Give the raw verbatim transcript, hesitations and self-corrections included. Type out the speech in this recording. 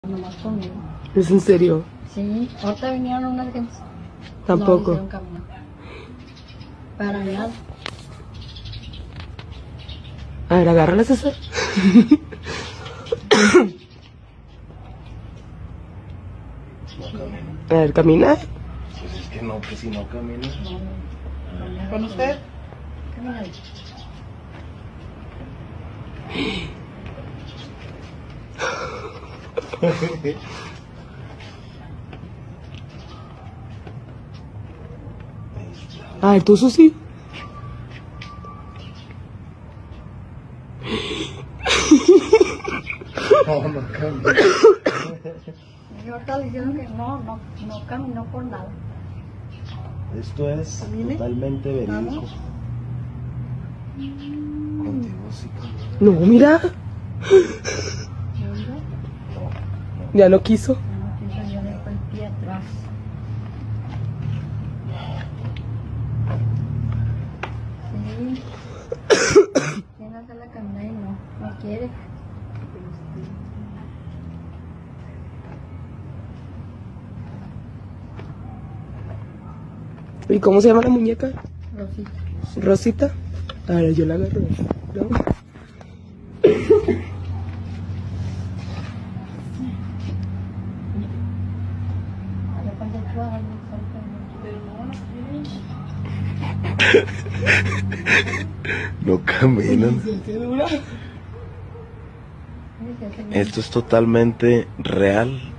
Nomás conmigo. ¿Es en serio? Sí, ahorita vinieron unas que Tampoco. no hicieron caminar. Para nada. A ver, agárrala, César. No camina. A ver, camina. Pues es que no, que si no camina. No, no, ¿Con usted? camina. A ver, tú, Susi. No, no camina. Y ahorita le dijeron que no, no, no caminó por nada. Esto es ¿Camine? totalmente verídico. Vamos. Contigo sí camina. No, mira. ¿Seguro? Ya no quiso. No, quizá ya dejó el pie atrás. Sí. Quiere hacerla caminar y no, no quiere. ¿Y cómo se llama la muñeca? Rosita. Rosita. A ver, yo la agarro. ¿No? A ver, cuando tú hagas un salto, No caminan. ¿Qué dura? no. Esto es totalmente real.